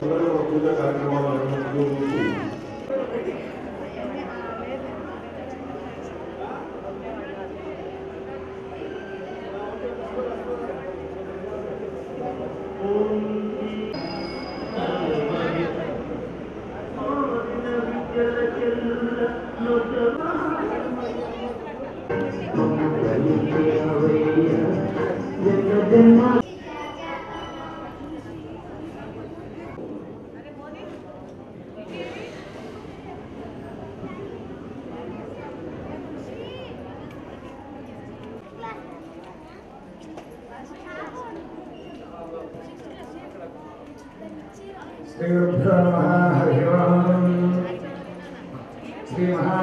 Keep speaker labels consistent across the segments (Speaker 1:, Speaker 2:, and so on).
Speaker 1: పూజా కార్యక్రమాలు నిర్వహిస్తూ श्री गुरुभ्यो नमः। हरि ओम। श्री महा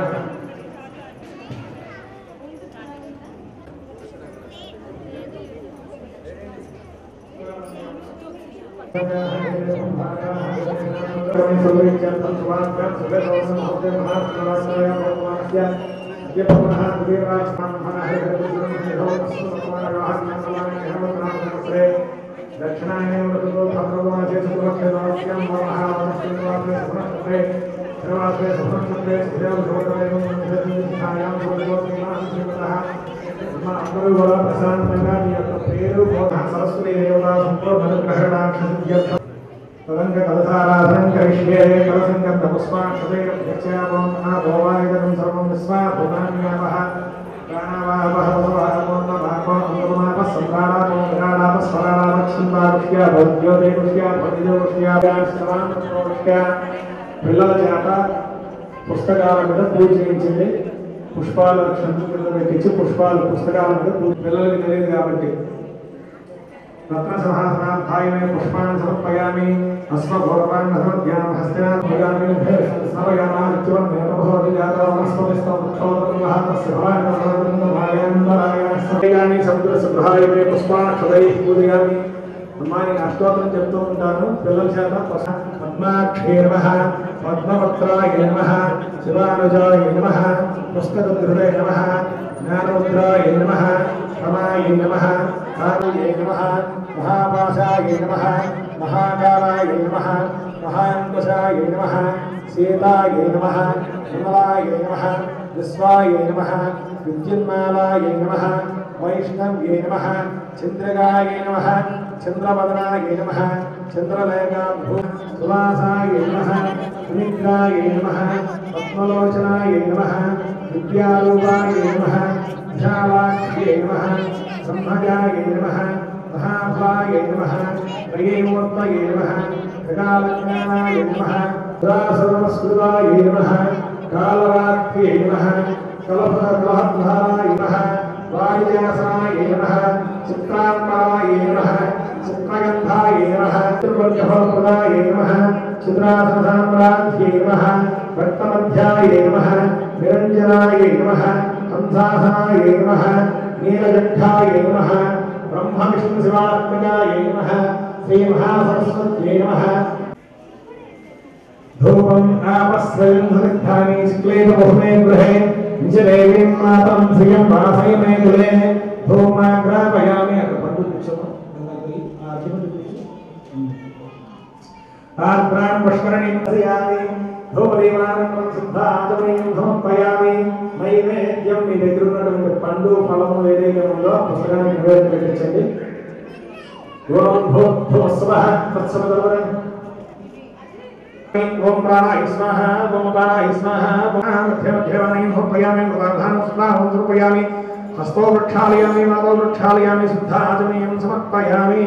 Speaker 1: दक्षिणायन वृतो भद्रवासे सुलक्षणास्यं महावनस्यवासे सुनक्षत्रे सर्वासे सुनक्षत्रे सुदेव सुवदनेन छायां सुवदोत्मानं श्रीमतः अमरुगोला प्रशांतंगानि యొక్క పేరు సరస్వతి దేవతా సంపూర్ణ అనుగ్రహణాక్షిత్యర్థ తదంగ కలసారాధనం కరిష్యే కలసంగం పుష్పాక్షతే యక్షయామం ఆభోవాయుధం సర్వం విశ్వా భూతాన్యావః ప్రాణావాహవః వసవః అంగమాప సంప్రాణాపో విరాణాప స్వరాణాపక్షింబారుష్య భద్యోదేవుష్య భద్యోష్య శ్రవాణోష్య పిల్లల చేత పుస్తకాల మీద పూజ చేయించింది. పుష్పాలు క్షంతు కింద పెట్టించి పుష్పాలు పుస్తకాల మీద పిల్లలకి తెలియదు కాబట్టి రత్న సింహాసనాధ్యాయమే పుష్పాన్ని సమర్పయామి. అశ్వఘోరపాన్ సమర్ప్యామి. హస్తినాథ్ భయామి సమయామాదిత్యం మేఘభోధి జాతో వనస్పతిస్తం వృక్షోదకమహాతస్య భవాయందరాయ సమయాన్ని సముద్ర సుభాయమే పుష్పాక్షతై పూజయామి. అమ్మాయి అష్టోత్తరం చెప్తూ ఉంటాను పిల్లల చేత. పద్మాక్షే నమః, పద్మపత్రాయ నమః, శివానుజాయ నమః, పుస్తకధృతాయ నమః, జ్ఞానముద్రాయ నమః, రమాయ నమః, కాళాయ నమః, మహాపాశాయ నమః, మహాకాలాయ నమః, మహాంకుశాయ నమః, సీతాయ నమః, విమలాయ నమః, విశ్వాయ నమః, విద్యున్మాలాయ నమః, వైష్ణవ్యే నమః, చంద్రగాయ నమః, చంద్రవదనాయ నమః, చంద్రలేఖాభూ సువాసాయ నమః, సుమిత్రాయ నమః, పద్మలోచనాయ నమః, విద్యారూపాయ నమః, విశాలాక్ష్యే నమః, సంభజాయ నమః, మహాఫలాయ నమః, ప్రియమూర్తయే నమః, ఖగాలజ్ఞానాయ నమః, సర్వస్కృతాయ నమః, కాలరాత్ర్యే నమః, కలపకలహద్ధారాయ నమః, వాయుజాసనాయ నమః, చిత్రాంబరాయ నమః, చిత్రగంధాయ నమః, త్రివర్గఫలప్రదాయ నమః, చిత్రాసనసామ్రాజ్యే నమః, భక్తమధ్యాయ నమః, నిరంజనాయ నమః, హంసాసనాయ నమః, నీలకంఠాయ నమః, బ్రహ్మ విష్ణు శివాత్మకాయ నమః, శ్రీ మహాసరస్వత్యై నమః. ధూపం ఆపస్వయం సమిద్ధాని శుక్లేన బహుమే గృహే నిజదేవీం మాతం శ్రియం వాసయమే కులే ధూమాగ్రాపయామి. అక్కడ పండు కూర్చోమా ఆర్ద్రాం పుష్కరణీం దర్శయామి. ధూపదీపానం సిద్ధాచమయం సమర్పయామి. నైవేద్యం మీ దగ్గర ఉన్నటువంటి పండు ఫలము ఏదైతే ఉందో పుస్తకానికి నివేదన పెట్టించండి. ఓం భూర్భువస్సువః తత్సవితుర్వరేణ్యం. ఓం ప్రాణాయ స్వాహా, ఓం అపానాయ స్వాహా, మధ్యమధ్యవనయం సమర్పయామి. ప్రధానం స్వాహం సమర్పయామి. హస్తో ప్రక్షాళయామి, మాతో ప్రక్షాళయామి. శుద్ధాచమయం సమర్పయామి.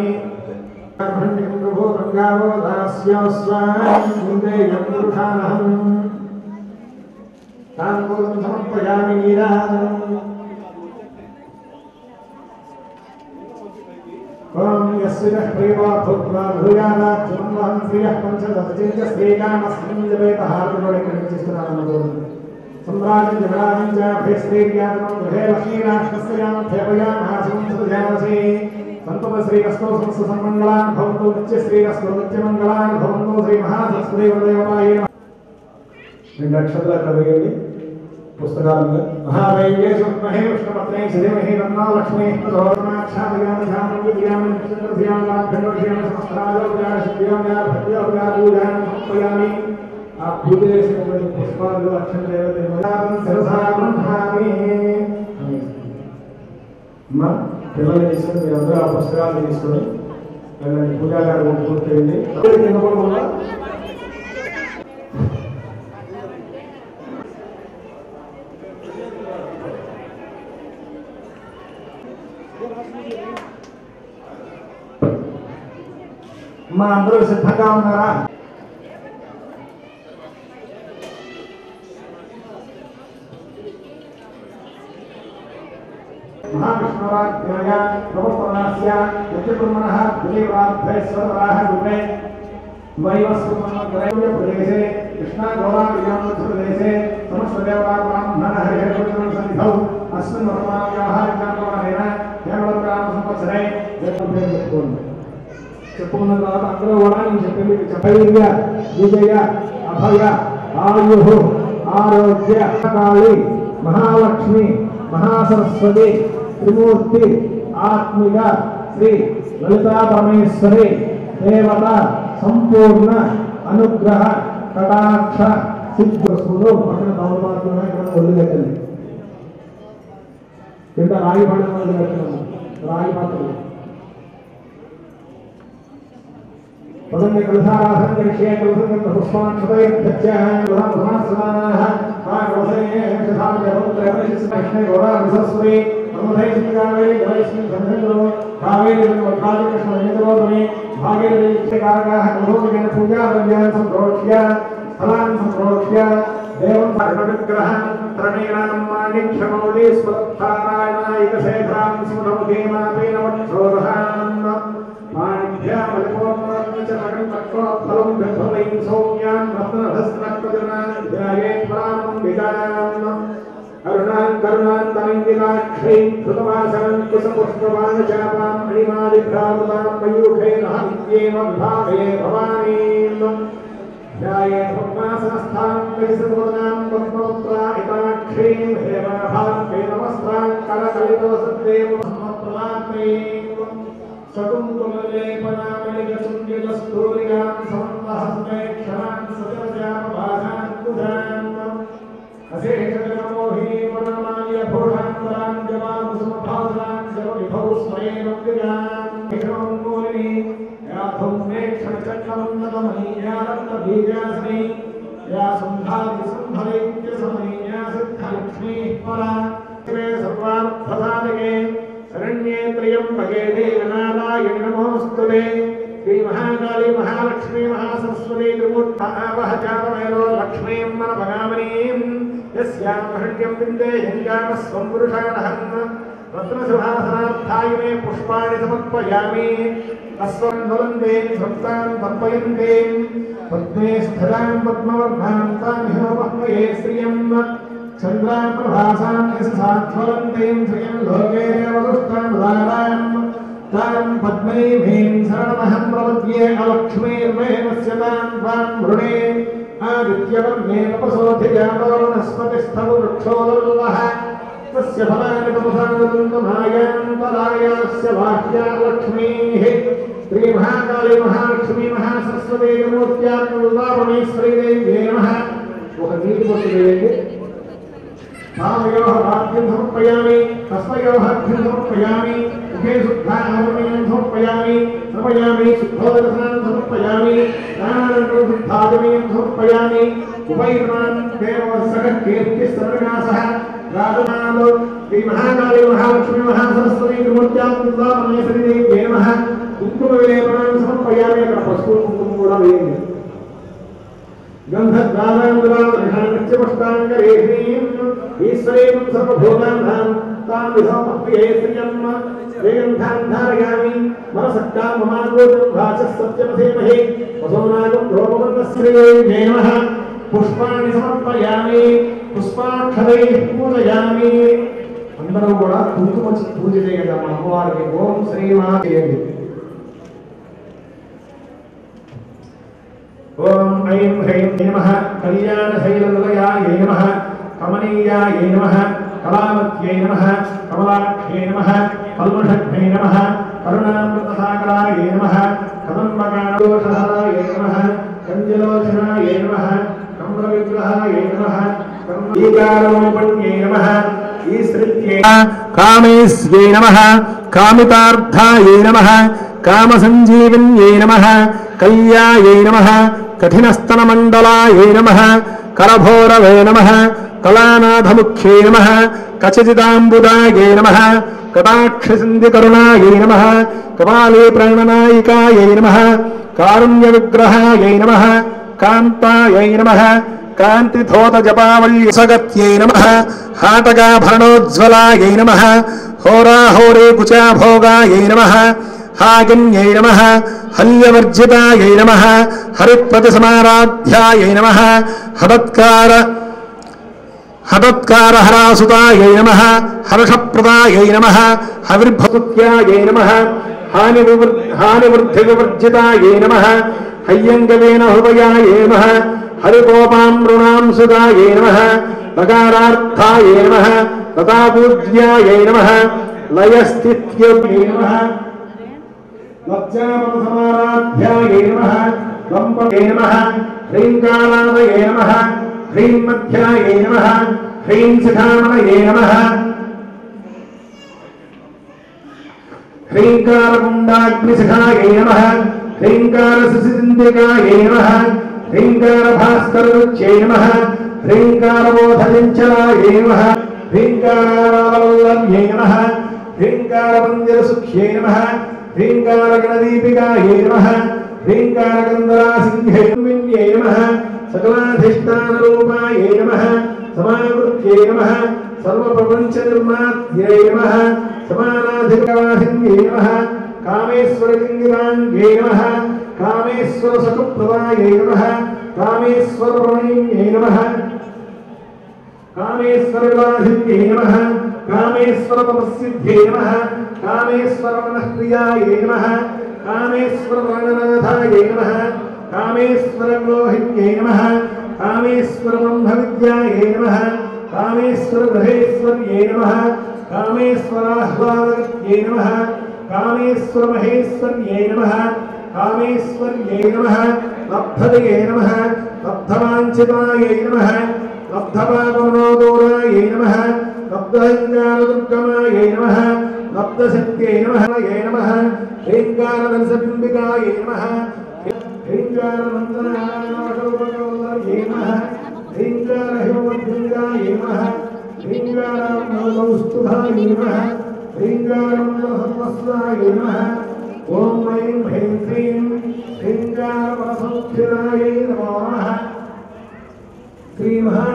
Speaker 1: సమర్పయామి నీరాజనం. ఓం యస్య ప్రేమా భూత్వా భూయానాత్ త్వం శ్రీయః పంచదశ శ్రీకామస్మిన్ జపేత హారతిలోనే కనిపిస్తున్నాను. सम्राजं जगदानं च भैस्तेर्यानं गृहे लक्ष्मीराष्ट्रस्यां थेपयामासं सृजामसि. संतत श्रीरस्तो समस्त सम्मङ्गलान् भवन्तु नित्यश्रीरस्तो नित्यमङ्गलान् भवन्तु. श्री महासरस्वती वरदेवतायै नमः. రెండు అక్షరాలు అక్కడ వేయండి పుస్తకాల మీద. మహావైవ్యే సుమహే విష్ణుపత్నే శ్రీమహే తన్నో లక్ష్మీ ప్రచోదనాక్షాదయామి ధ్యానం విద్యామి నక్షత్రస్యాం లాభ్యోషయామి సమస్తరాజోపచార సమర్పయామి ఆ పూజ చేసినటువంటి పుష్పాలు అమ్మ పిల్లలు తీసుకుని మీరందరూ ఆ పుస్తకాలు తీసుకుని వెళ్ళండి పూజాగారు పూర్తయింది మా అందరూ సిద్ధంగా ఉన్నారా महाविष्णुराज्ञाय प्रवर्तनास्य यज्ञकुर्मणः देवाभ्यस्वराः रूपे वैवस्वतन्त्रैव्य प्रदेशे कृष्णागोदावरीयामध्यप्रदेशे समस्तदेवता ब्राह्मणः हरिहरपुत्रं सन्निधौ अस्मिन् वर्तमानव्याः विज्ञानप्रमाणेन हेमवत्प्राणसंवत्सरे చెప్పుకున్న తర్వాత అందరూ కూడా నేను చెప్పింది చపైర్య విజయ అభయ ఆయు ఆరోగ్య కాళి మహాలక్ష్మి మహాసరస్వతి త్రిమూర్తి ఆత్మిక శ్రీ లలితా పరమేశ్వరి దేవత సంపూర్ణ అనుగ్రహ కటాక్ష సిద్ధులు పక్కన తమలపాకులు ఇక్కడ ఒళ్ళు కట్టండి కింద రాయి పడిన ఒళ్ళు కట్టినాము రాయి పాత్రలు पदन्य कलशाराधन विषय कलशं पुष्पान् क्षतयत्यः प्रधानसमानाः काकवसये यक्षधाम जपत्रयमनिष्ठे गौरा विसस्वे प्रमथै सिंगावे गणेशं संघो कावेरी वक्रादि कृष्णवेदरोधने भागीरथी कारकाः कलशोदकेन पूजाद्रव्यान् सम्प्रोक्ष्य स्थलान् सम्प्रोक्ष्य देवं सर्वविग्रहं त्रणेनां माणिक्यमौली स्वत्थारायणायकशेखरां स्मृतमुखेमापेन वक्षोरहान् फलं गन्धवैं सौम्यान् रत्नधस्त्रक्तजनान् ध्यायेत् परामं विदायान् अरुणान् करुणान् तमङ्गिलाक्षैः कृतवासान् कुशपुष्पवानचापाम् अणिमादिभ्रामृतां मयूखैः नित्येव विभावये भवानीम् ध्यायेत् पद्मासनस्थां कलिसमुदनां पद्मपुत्रा इताक्षैं हेमाभां वेदवस्त्रां करकलितवसद्देव महत्प्रदात्रीम् सकुङ्कुमलेपनामणिगसुञ्जितस्तूर्यां समन्वहस्मेक्षणान् सजलजामभासान् कुधान् अशेषजलमोहिनीवनमाल्यभूषान्तरान् जवाकुसुमभासान् जलविभौ स्मरेणव्यजान् विक्रमङ्गोलिनी याथुम्मेक्षणचक्रमन्नतमनीया रत्नबीजासनी या सुन्धादिसुन्धरैक्यसमनीया सिद्धलक्ष्मीः परा शिवे सर्वार्थसाधके शरण्ये त्र्यम्बके देवनारायणि नमोऽस्तुते श्री महाकाली महालक्ष्मी महासरस्वती त्रिमूर्तावहचारमेनो लक्ष्मीं मनभगामनीं यस्यां हृद्यं विन्देयं कामस्वं पुरुषाणहं रत्नसुहासनार्थाय मे पुष्पाणि समर्पयामि अस्वं ज्वलन्तीं सप्तां तर्पयन्तीं पद्मे स्थिरां पद्मवर्णां तां हिमवह्मये श्रियं चन्द्रां प्रभासां यशसाध्वलन्तीं श्रियं लोके देवदुष्टां उदारां तां पद्मैभीं शरणमहं प्रपद्ये अलक्ष्मीर्मेवस्य तां त्वां वृणे आदित्यवर्णे तपसोऽधिजातो वनस्पतिस्थौ वृक्षोदुर्लभः तस्य फलानि तपसादन्तमायां पलायास्य बाह्या लक्ष्मीः श्रीमहाकाली महालक्ष्मी महासरस्वती मूर्त्यात्मरूपापरमेश्वरीदेव्यै नमः ఒక నీటి బొట్టు వేయండి तामयोः वाक्यं समर्पयामि तस्मयोः अर्घ्यं समर्पयामि मुखे शुद्धानवमीं समर्पयामि समर्पयामि शुद्धोदकस्नानं समर्पयामि स्नानानन्तरं शुद्धाचमनीं समर्पयामि उपैर्मान् देवसखकीर्तिस्सर्वनाशः राजनालो श्रीमहाकाली महालक्ष्मी महासरस्वती त्रिमूर्त्यात्मरूपापरमेश्वरीदेव्यै नमः कुङ्कुमविलेपनां समर्पयामि अక్కడ పసుపు కుంకుమ కూడా వేయండి गन्धद्वाराङ्गुरानित्यपुष्टाङ्गरेहीम् ईश्वरीं सर्वभूतानां तां विधमप्रिये श्रियं वेगन्धां धारयामि मनसक्तां ममागोचं भासः सत्यमधीमहि वसोनागं ध्रुववर्णश्रियै नमः पुष्पाणि समर्पयामि पुष्पाक्षरैः पूजयामि అందరూ కూడా కుంకుమ పూజ చేయండి అమ్మవారికి ఓం శ్రీమాదేవి ओम ऐं ह्रीं नमः कल्याणशैलनिलयायै नमः कमनीयायै नमः कलावत्यै नमः कमलाख्यै नमः कल्मषघ्नै नमः करुणामृतसागरायै नमः कदम्बकादोषहरायै ईकारोपण्ये नमः ईश्रित्ये कामेश्ये नमः कामितार्थाये नमः कामसञ्जीवन्ये नमः कल्याये नमः कठिनस्तनमण्डलाये नमः करभोरवे नमः कलानाथमुख्ये नमः कचचिदाम्बुदाये नमः कटाक्षसिन्धिकरुणायै नमः कपाले प्राणनायिकायै नमः कारुण्यविग्रहायै नमः कान्तायै नमः कान्तिधोतजपावल्यसगत्यै नमः हाटकाभरणोज्ज्वलायै नमः होराहोरे कुचाभोगायै नमः हागिन्यै नमः हल्यवर्जितायै नमः हरिप्रतिसमाराध्यायै नमः हठत्कारहरासुतायै नमः हर्षप्रदायै नमः हविर्भवत्यायै नमः हानिवृद्धिविवर्जितायै नमः हय्यङ्गवेन हृदयायै नमः हरिकोपामृणांसुदायै नमः नकारार्थायै नमः लतापूज्यायै नमः लयस्थित्यै नमः लज्जापदसमाराध्यायै नमः लम्पये नमः ह्रीङ्कारादये नमः ह्रीं मध्यायै नमः ह्रीं शिखामणये नमः ह्रीङ्कारकुण्डाग्निशिखायै नमः ह्रीङ्कारसुसिन्दिकायै नमः ह्रीङ्कारभास्कररुच्यै नमः ह्रीङ्कारबोधचञ्चलायै नमः ह्रीङ्कारावल्लभ्यै नमः ह्रीङ्कारपञ्जरसुख्यै नमः ह्रीङ्कारगणदीपिकायै नमः ह्रीङ्कारगन्धरासिंह्यै नमः सकलाधिष्ठानरूपायै नमः समावृत्यै नमः सर्वप्रपञ्चनिर्मात्यै नमः समानाधिकवासिन्यै नमः कामेश्वरलिङ्गिताङ्ग्यै नमः कामेश्वरसखप्रदायै नमः कामेश्वरप्रमणिन्यै नमः कामेश्वरविलासिन्यै नमः कामेश्वरतपस्सिद्ध्यै नमः कामेश्वरमनःप्रियायै नमः कामेश्वरप्राणनाथायै नमः कामेश्वरलोहिन्यै नमः कामेश्वरब्रह्मविद्यायै नमः कामेश्वरगृहेश्वर्यै नमः कामेश्वराह्लादगत्यै नमः कामेश्वरमहेश्वर्यै नमः कामेश्वर्यै नमः लब्धदये नमः लब्धवाञ्छितायै नमः लब्धपापमनोदूरायै नमः लब्धहङ्कारदुर्गमायै नमः लब्धशक्त्यै नमः ह्रीङ्कारदंसबिम्बिकायै नमः ह्रीङ्कारमन्त्रनारायणाशोपकवल्लभ्यै नमः ह्रीङ्कारहिमवद्भुङ्गायै नमः ह्रीङ्कारमौस्तुभायै नमः ह्रीङ्कारमन्त्रसर्वस्वायै नमः ॐ ऐं ह्रीं श्रीं ह्रीङ्कारपरसंस्थितायै नमो नमः श्रीमहा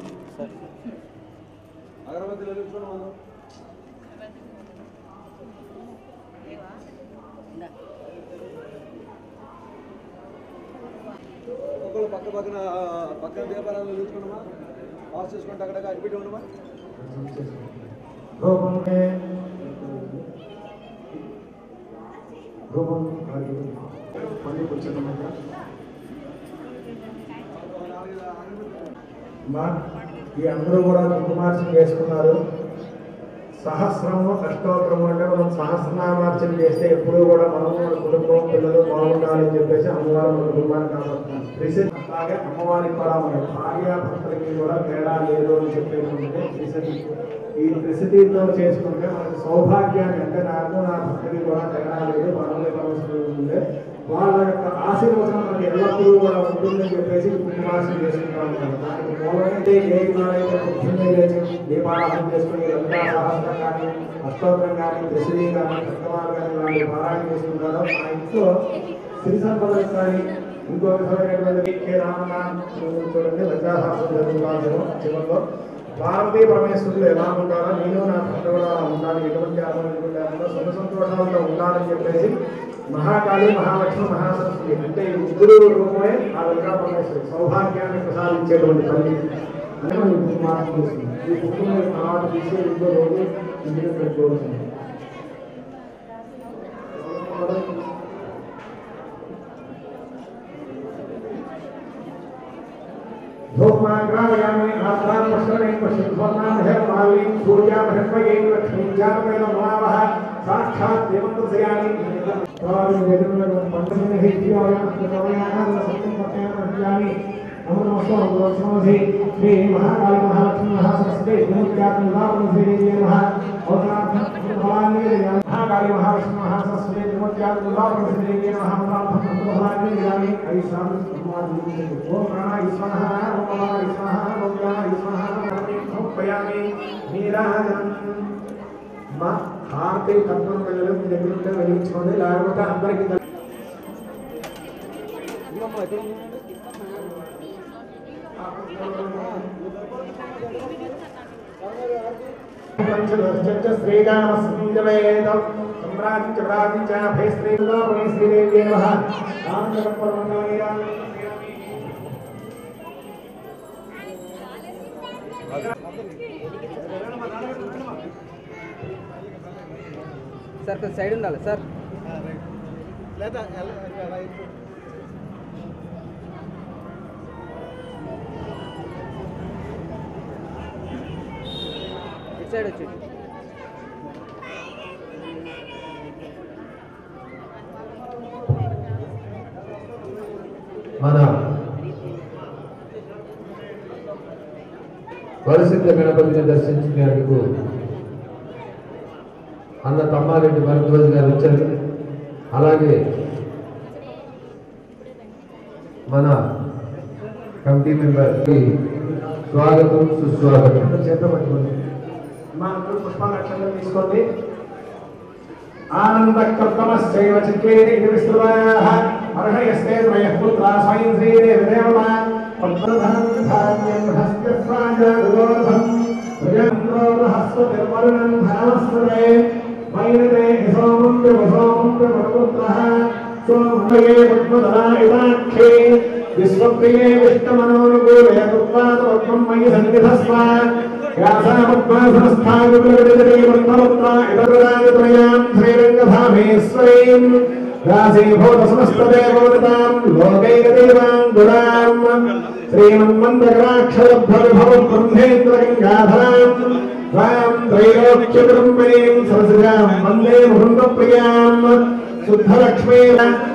Speaker 2: పక్కన దీపాలను చూసుకున్నామా పాస్ చేసుకుంటే అక్కడ అడ్మిట్ ఉండమా
Speaker 1: ఈ అందరూ కూడా కుంకుమార్చన చేసుకున్నారు. సహస్రము అష్టోత్తరము అంటే మనం సహస్రనామార్చన చేస్తే ఎప్పుడూ కూడా మనము మన కుటుంబం పిల్లలు బాగుండాలని చెప్పేసి అమ్మవారు మన కుటుంబానికి కాపాడుతున్నారు. అలాగే అమ్మవారికి కూడా మన భార్యాభర్తలకి కూడా తేడా లేదు అని చెప్పేటువంటి త్రిశతి. ఈ త్రిశతితో చేసుకుంటే మనకు సౌభాగ్యాన్ని అంటే నాకు నా భర్తకి కూడా తేడా లేదు మనల్ని సమస్య ఉంది వాళ్ళ యొక్క ఆశీర్వచనం మనకి ఎల్లప్పుడూ కూడా ఉంటుందని చెప్పేసి కుంకుమార్చన చేసుకుంటా ఉంటారు. దానికి మూలమైతే ఏ నాడైతే పొద్దున్నే లేచి దీపారాధన చేసుకుని లలితా సహస్రం కానీ అష్టోత్తరం కానీ త్రిశతి కానీ సప్తమాలు కానీ వాళ్ళు పారాయణ చేసుకుంటారో మా ఇంట్లో శ్రీ సంపదలు కానీ ఇంకో విధమైనటువంటి చూడండి లలితా సహస్రం జరుగుతాను. చివరిలో పార్వతీ పరమేశ్వరులు ఎలా ఉంటారో నేను నా భర్త కూడా అలా ఉండాలి, ఎటువంటి ఆనందంలో సుఖ సంతోషాలతో ఉండాలని చెప్పేసి మహాకాళి మహాలక్ష్మి మహాసరస్వతి అంటే ఈ ఇద్దరు రూపమే ఆ లలితా పరమేశ్వరి సౌభాగ్యాన్ని ప్రసాదించేటువంటి తల్లి అని మనం ఇప్పుడు మాట్లాడుతుంది. ఈ కుటుంబం తర్వాత తీసే ఇంకో రోజు ఇంటికి పెట్టుకోవాల్సింది. धूमाग्रामयामि आत्मानमस्मरेण पश्यन्त्वन्नामहेर्मालीं सूर्यामहेर्मयेन लक्ष्मीं जातवेन नमावः साक्षात् देवं दर्शयामि स्वामी वेदनं पंचमेन हेत्यायां सत्यं पठयामि नमो नमस्ते श्री महाकाली महालक्ष्मी महासरस्वती श्रीमूर्त्यात्मदेवी नमः महाकाली महालक्ष्मी महासरस्वती श्रीमूर्त्यात्मदेवी नमः ओम प्राणाय स्वाहा ओम नमः स्वाहा ओम ज्ञानाय स्वाहा ओम पयामि नीराजनम् మా హారతి కర్పూరం వెళ్ళడం మీ దగ్గర ఉంటే వెలిగించుకోండి లేకపోతే అందరికీ
Speaker 3: సార్ కొంచెం సైడ్ ఉండాలి సార్
Speaker 2: లేదా
Speaker 3: ఇటు సైడ్ వచ్చి
Speaker 4: మన వరసిద్ధ గణపతిని దర్శించినందుకు అన్న తమ్మారెడ్డి భరద్వాజ్ గారు వచ్చారు. అలాగే మన కమిటీ మెంబర్కి స్వాగతం సుస్వాగతం.
Speaker 1: చేతపట్టుకోండి మా అందరూ పుష్పాలక్షలు తీసుకోండి. ఆనందకర్తమశ్చైవ చిత్రేతి ఇది విస్తృతాః అర్హయస్తే త్రయః పుత్రా స్వయం శ్రీదేవదేవమా పద్మధాం ధాన్యం హస్త్యస్వాజాగోధం ప్రజంద్రోహస్వతిర్వరుణం ధనమస్మరే వైనతే సోమం వివసోమం వివపుత్రః సోమయే పద్మధరాయుధాక్షే విశ్వప్రియే విష్ణుమనోనుకూలే తత్వాదపద్మం మయి సన్నిధస్వ వ్యాసాపద్మాసనస్థాయుగజరే పద్మపుత్రా ఇతరురాజత్రయాం శ్రీరంగధామేశ్వరీం రాశీభూతసమస్తదేవోదితాం లోకైకదేవాం గుణాం శ్రీమన్మందకరాక్షరభవభవ బ్రహ్మేంద్రగంగాధరాం త్వాం త్రైలోక్యకుటుంబినీం సరసిజాం వందే ముకుందప్రియాం శుద్ధలక్ష్మీర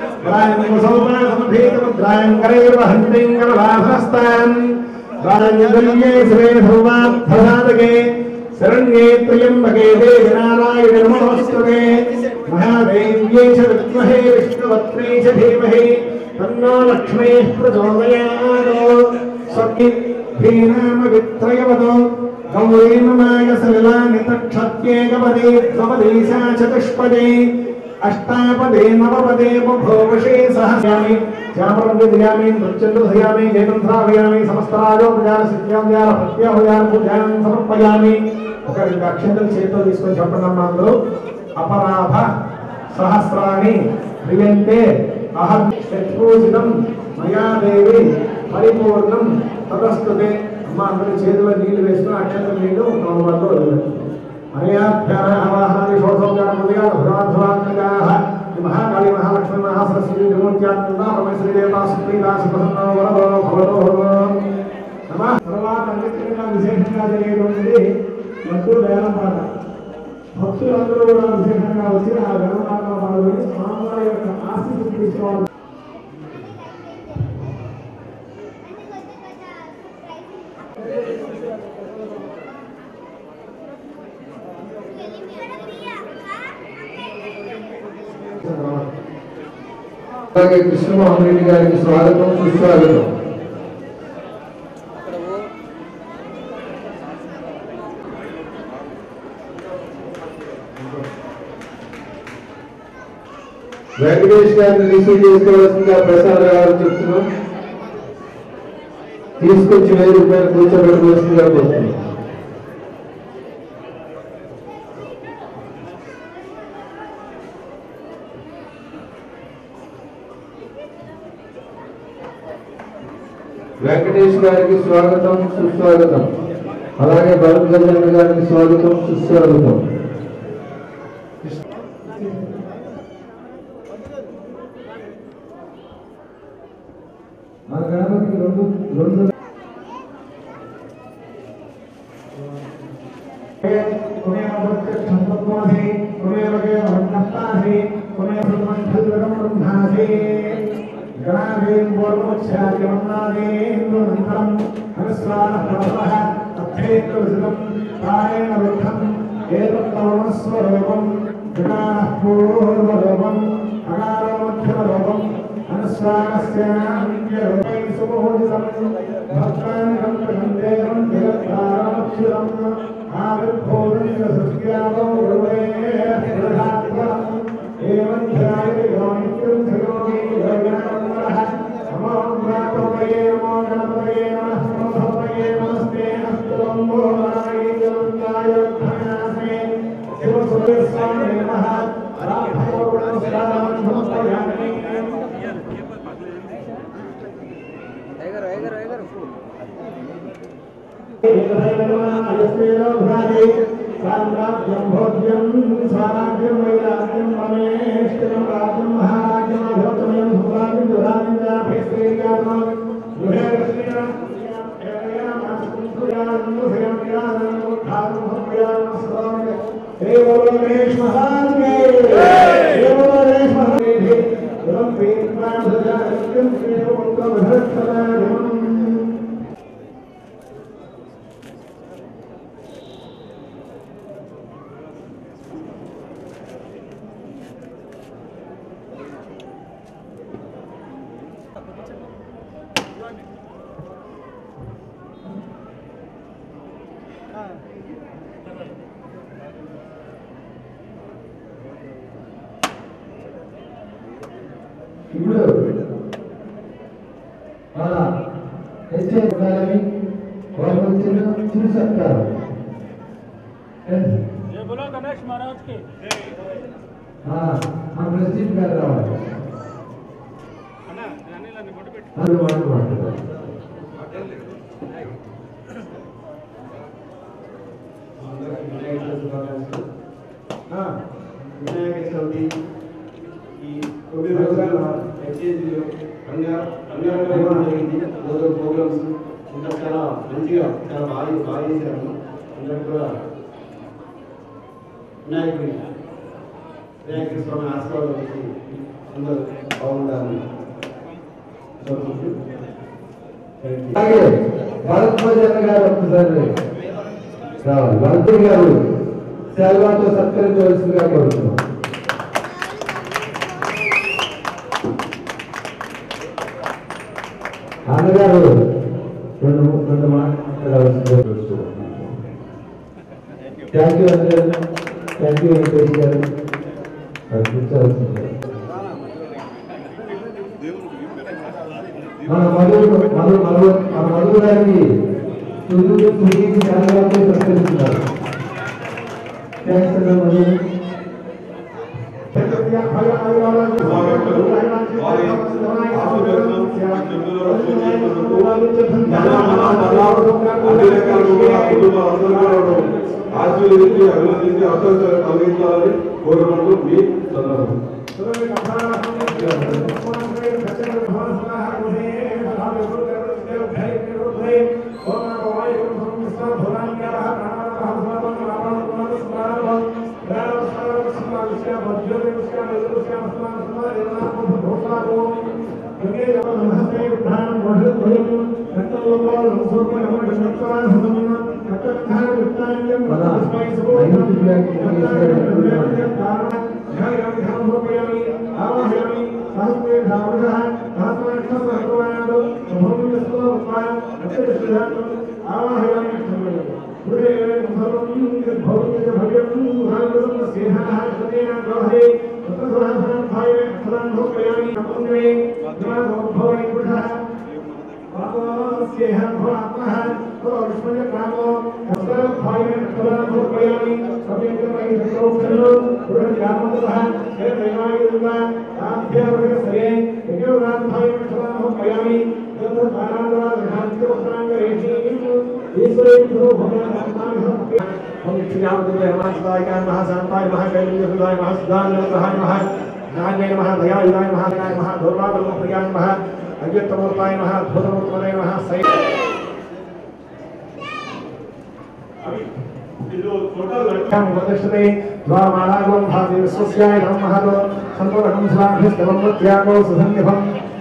Speaker 1: राजन्ये श्री धर्मार्थसाधके शरण्ये त्र्यम्बके देवी नारायणे नमोस्तुते महादेव्यै च विद्महे विष्णुपत्न्यै च धीमहि तन्नो लक्ष्मीः प्रचोदयात् स्वस्तिभिर्नामवित्रयवतो गौरी नमाय सलिलानि तक्षत्येकपदे त्वपदेशा चतुष्पदे अष्टापदे नवपदे बभूवशे सहस्यामि श्यामरंगे दियामि नृत्यं दयामि गीतं श्रावयामि समस्तराजोपचार सिद्ध्यां प्रत्याहुयां पूजां समर्पयामि ఒక రెండు అక్షంతలు చేతితో తీసుకొని చెప్పండి అమ్మా అందరూ అపరాధ సహస్రాణి ప్రియంతే అహం పూజితం మయా దేవి పరిపూర్ణం తదస్తుతే అమ్మ అందరూ చేతిలో నీళ్లు వేసుకుని అక్షంతలు నీళ్లు నోట్లో వదిలేయండి అయాభ్యాన ఆవాహనాన్ని షోడశోపచారముగా భ్రాధ్వాత్మకాః महाकाली महालक्ष्मी महासरस्वती त्रिमूर्त्यात्मदा परमेश्वरी देवता सुप्रीता सुप्रसन्नो वरदो भवतो नमः తర్వాత అన్నిటికన్నా విశేషంగా జరిగేటువంటిది లడ్డూ వేలం పాట. భక్తులందరూ కూడా విశేషంగా వచ్చి ఆ వేలం పాటలో పాల్గొని స్వామివారి యొక్క ఆశీస్సులు తీసుకోవాలి.
Speaker 4: అలాగే కృష్ణమోహన్ రెడ్డి గారికి స్వాగతం సుస్వాగతం. వెంకటేష్ గారిని రిసీవ్ చేసుకోవాల్సిందిగా ప్రసాద్ గారు చెప్తున్నాం. తీసుకొచ్చి 1000 రూపాయలు కూర్చోబెట్టవలసిందిగా కోరుతున్నాం. వెంకటేష్ గారికి స్వాగతం సుస్వాగతం. అలాగే భరత్ గజేంద్ర గారికి స్వాగతం సుస్వాగతం.
Speaker 1: మన గణపతికి రెండు गणाधीन पूर्वमुच्छाद्यमन्नादीन्द्रनन्तरम् अनुस्वारः प्रभवः अर्थेन्द्रविजितम् कारेण विद्धम् एतत्तवमस्वरूपम् गणाः पूर्वरूपम् अकारो मध्यमरूपम् अनुस्वारस्यान्त्यरूपै सुमोदितम् भक्तानिकम् प्रसन्देवम् जगत्काराक्षिरम् आविर्भूतनिरसृष्ट्यावो गुरुवेर्हृदात्मनम् एवं ध्यायति योनित्यं सयोगी योगिनमरः समोग्रातोपये नमो गणपतये नमः नमोपये नमस्ते अस्तुवम्बो नारायणकायोद्धमनासे शिवसुरेश्वराय नमः राभयोगुणस्वामं समर्पयामि
Speaker 3: ऐगरो
Speaker 1: साम्राज्यं भोज्यं स्वाराज्यं वैराग्यं रमेष्टं राज्यं महाराज्यं अभोतमयं भुवादिं दुरादिं जाभेश्रीयामं दुहेरश्रीयां
Speaker 4: ఇప్పుడు మన హెచ్ఎం గారిని వాళ్ళు వచ్చిన చూసేస్తారు.
Speaker 5: जय बोलो गणेश महाराज के
Speaker 4: మన ప్రెసిడెంట్ గారు రావాలి.
Speaker 5: అన్నా అనిలని మొదలుపెట్టి
Speaker 4: అది మాట్లాడుతున్నారు.
Speaker 6: వినాయక చవితి ఈ 9 రోజుల హెచ్ఏజీలో అంగరంగ జరిగింది. రోజు ప్రోగ్రామ్స్ ఇంకా చాలా మంచిగా చాలా బాగా చేశారు. అందరూ కూడా వినాయక స్వామి ఆశీర్వాదం వచ్చి అందరూ బాగుండాలని
Speaker 4: అలాగే భరద్వాజన్ గారు ఒకసారి రావాలి. మంత్రి గారు సెల్వాతో సత్కరించవలసిందిగా కోరుతున్నాం. అన్నగారు రెండు మాట్లాడవలసిందిగా కోరుతున్నాం. థ్యాంక్ యూ అన్నగారు, థ్యాంక్ యూ వెంకటేష్ గారు. కూర్చోవలసిందిగా మన మధు గారికి సెల్వాతో సత్కరిస్తున్నారు. థ్యాంక్స్ అన్న మధు.
Speaker 6: ఆశీర్వదించి అభినందించి అవసరం కలిగించాలని కోరుకుంటూ మీ సందర్భం.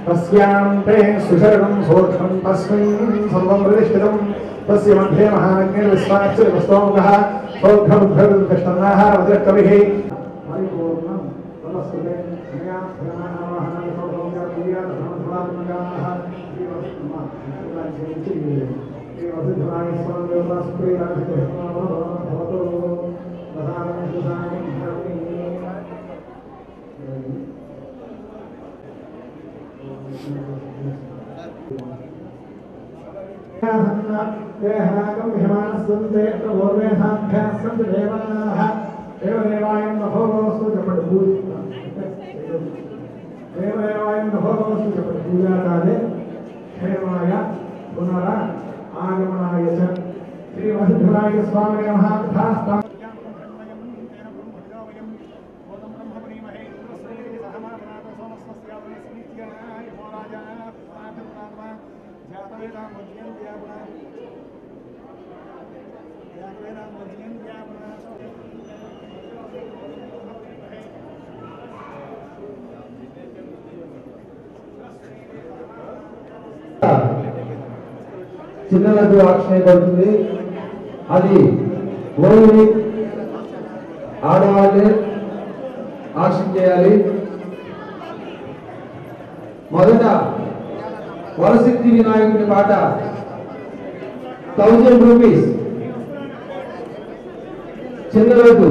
Speaker 1: तस्यान्ते सुशरणं सूक्ष्मं तस्मिन् सर्वं प्रतिष्ठितं तस्य मध्ये महाज्ञर्विश्वाच्यवस्तोमुखः सौघमुद्भविष्टन्नाः वज्रकविः परिपूर्णं तमस्कृते मया देहागं हिमानस्सन्ते प्रभोर्वे साध्याः सन्ति देवाः देवदेवायं नभोस्तु देवदेवायं नभोस्तु पूजाकाले क्षेमाय पुनः आगमनाय च श्रीवसिद्धराय स्वामिने नमः।
Speaker 4: చిన్న లడ్డు ఆక్షన్ పడుతుంది. అది ఓన్లీ ఆడవాళ్ళే ఆక్షన్ చేయాలి. మొదట వరసిద్ధి వినాయకుడి పాట 1000 రూపీస్ చిన్న లడ్డు.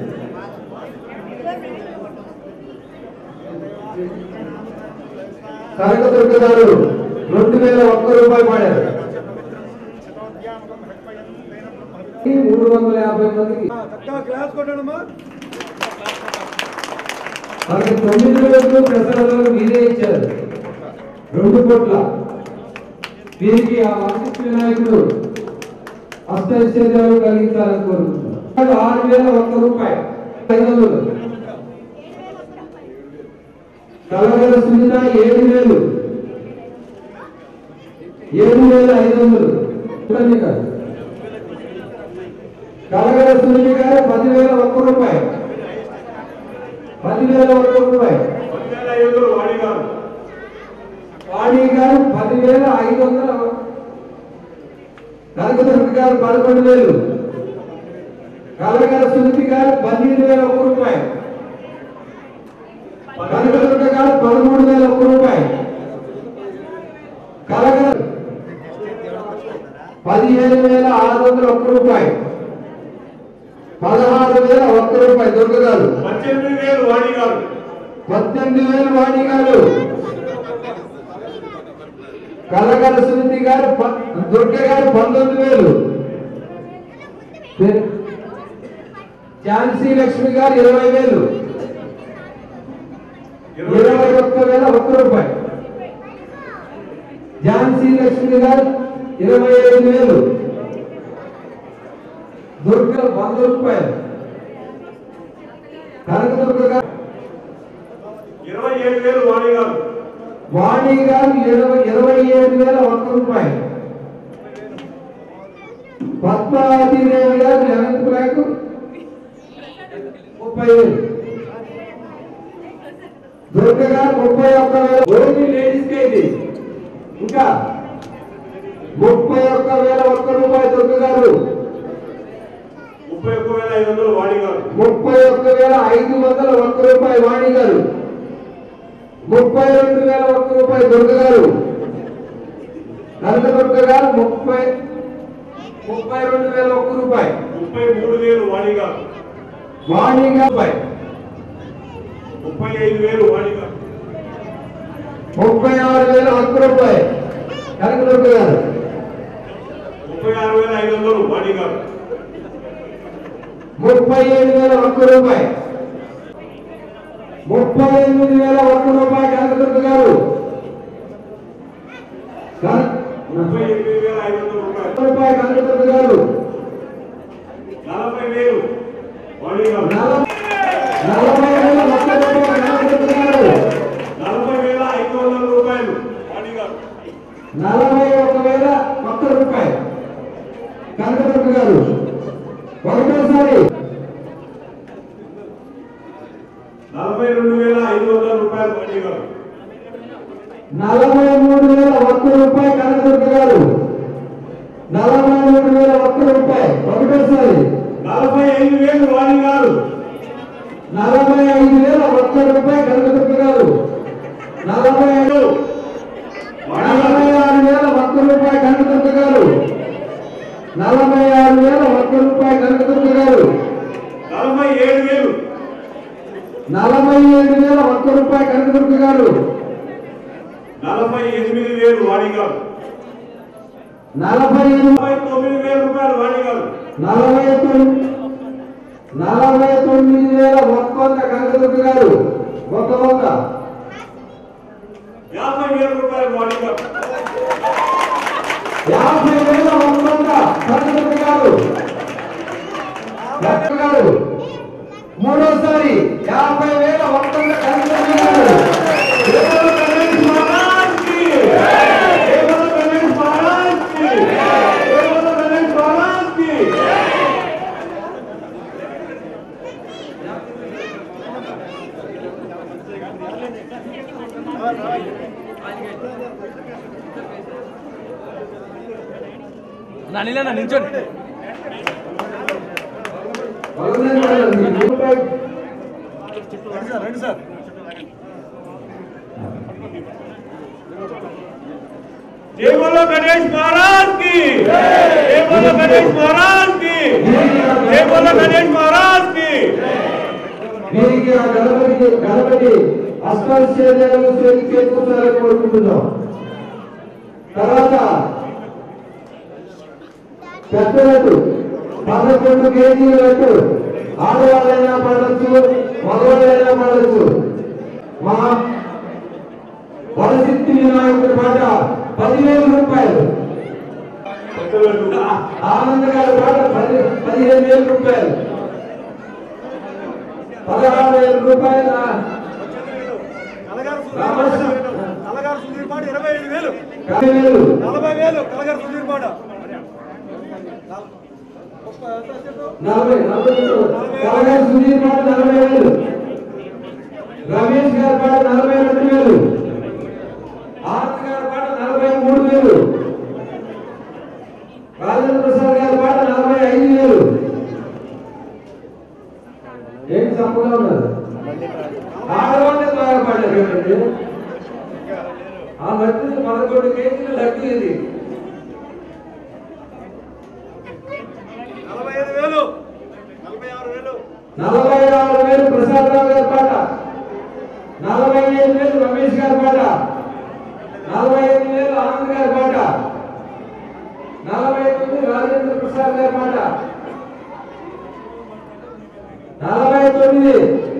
Speaker 4: కనకదుర్గ గారు 2001 రూపాయలు పాడారు. 350 మందికి మనకి 9 రోజులు ప్రసాదాలు మీరే ఇచ్చారు. 2 కోట్ల వీరికి ఆ వరసిద్ధి వినాయకుడు అష్టైశ్వర్యాలు కలిగించాలని కోరుకుంటున్నాను. 6001 రూపాయలు 500. కలగల సునీత 7000 7500. కలగల సునీత గారు 10,001 రూపాయలు 10,001 రూపాయలు. వాణి గారు 10,500. కనకదుర్గ గారు 11,000. కలగల సునీతి గారు 15,001 రూపాయలు. కనకదుర్గ గారు 13,001 రూపాయలు. కలగల 15,601 రూపాయలు. 16,001 రూపాయలు దుర్గ గారు.
Speaker 5: 18,000 వాణి గారు.
Speaker 4: 18,000 వాణి గారు. కలగల సునీతి గారు దుర్గ గారు 19,000. ఝాన్సీ లక్ష్మి గారు 20,000. 21,001 రూపాయలు. ఝాన్సీ లక్ష్మి గారు 25,000. దుర్గ 100 రూపాయలు. కనకదుర్గ గారు
Speaker 5: 27,000 వాణి గారు.
Speaker 4: వాణి గారు 27,001 రూపాయలు. పద్మావతిదేవి గారు 11th బ్లాక్ 30,000. దుర్గ గారు 31,000. ఓన్లీ లేడీస్ కే ఇది. ఇంకా 31,001 రూపాయలు దుర్గ గారు.
Speaker 5: 31,500 వాణి గారు.
Speaker 4: 31,501 రూపాయలు వాణి గారు. 32,001 రూపాయలు దుర్గ గారు. కనకదుర్గ గారు 32,001 రూపాయలు.
Speaker 5: 33,000 వాణి గారు.
Speaker 4: వాణి గారు
Speaker 5: 35,000 వాణి గారు.
Speaker 4: 36,001 రూపాయలు కనకదుర్గ గారు.
Speaker 5: 36,500 వాణి గారు.
Speaker 4: 37,001 రూపాయలు. 38,001 రూపాయలు కనకదుర్గ గారు.
Speaker 5: 38,500
Speaker 4: రూపాయలు కనకదుర్గ గారు.
Speaker 5: 40,000 వాణి గారు.
Speaker 4: 40,001 రూపాయలు కనకదుర్గ గారు.
Speaker 5: 40,500 రూపాయలు వాణి గారు.
Speaker 4: 41,001 రూపాయలు కనకదుర్గ గారు. ఒకటోసారి
Speaker 5: 42,500 రూపాయలు వాణి గారు.
Speaker 4: 43,001 రూపాయలు కనకదుర్గ గారు 43,001 రూపాయలు ఒకటోసారి
Speaker 5: 45,000 వాణి గారు
Speaker 4: 45,001 రూపాయలు కనకదుర్గ గారు 46,001 రూపాయలు కనకదుర్గ గారు 46,001 రూపాయలు కనకదుర్గ గారు
Speaker 5: 47,000
Speaker 4: 47,001 రూపాయలు కనకదుర్గ గారు
Speaker 5: 48,000 వాణి గారు
Speaker 4: 49,000
Speaker 5: రూపాయలు వాణి గారు
Speaker 4: 49,001 కనకదుర్గ గారు ఒక
Speaker 5: 50,000 రూపాయలు వాణి గారు
Speaker 4: 50,001 కనకదుర్గ గారు మూడోసారి 50,001 కనకదుర్గ గారు
Speaker 3: నిల్చోండి
Speaker 2: రండి సార్
Speaker 5: जय बोलो गणेश महाराज की जय बोलो गणेश महाराज की जय बोलो गणेश महाराज की
Speaker 4: వీరికి ఆ గణపతి అష్టాశ్చర్యాలు చేకూర్చాలని కోరుకుంటున్నాం. తర్వాత పెద్దలకు 11 కేజీల లడ్డు ఆడవాళ్ళైనా పడవచ్చు మగవాళ్ళైనా పడవచ్చు. మా వరసిద్ధి వినాయకుడి పాట 10,000 రూపాయలు. ఆనంద్ గారి పాట 15,000 రూపాయలు. 16,000 రూపాయలు.
Speaker 2: కలగారు సుధీర్ పాట 25,000
Speaker 4: 40,000
Speaker 2: 40,000 కలగారు సుధీర్ పాట
Speaker 4: 40,000 సుధీర్ పాట 40,000. రమేష్ గారి పాట 42,000. ఆనంద్ గారి పాట 43,000. రాజేంద్ర ప్రసాద్ గారి పాట 45,000. ఏంటి తప్పుగా ఉన్నారు? ఆడవాళ్ళే బాగా పాడారు ఏంటంటే ఆ లడ్డు 11 కేజీల లడ్డు ఇది
Speaker 2: 45,000
Speaker 4: 46,000 ప్రసాద్ రావు గారి పాట 45,000 రమేష్ గారి పాట 45,000 ఆనంద్ గారి పాట 49 రాజేంద్ర ప్రసాద్ గారి పాట 49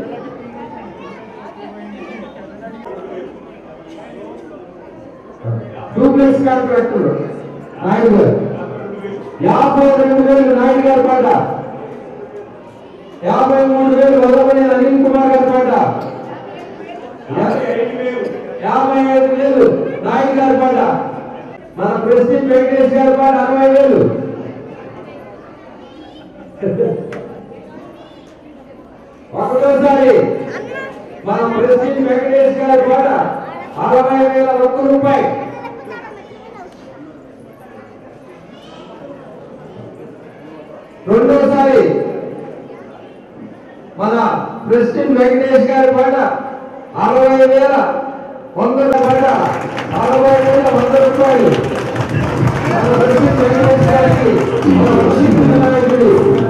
Speaker 4: డూప్లెక్స్ కాంట్రాక్టర్ నాయుడు గారు 52,000 నాయుడు గారి పాట 53,000 వల్లభనేని అనిల్ కుమార్ గారి పాట 55,000 నాయుడు గారి పాట మన ప్రెసిడెంట్ వెంకటేష్ గారి పాట 60,000. ఒకటోసారి మన ప్రెసిడెంట్ వెంకటేష్ గారి పాట 60,001 రూపాయలు. రెండోసారి మన ప్రెసిడెంట్ వెంకటేష్ గారి పాట 60,100 పాట 60,100 రూపాయలు. మన ప్రెసిడెంట్ వెంకటేష్ గారికి నాయకుడు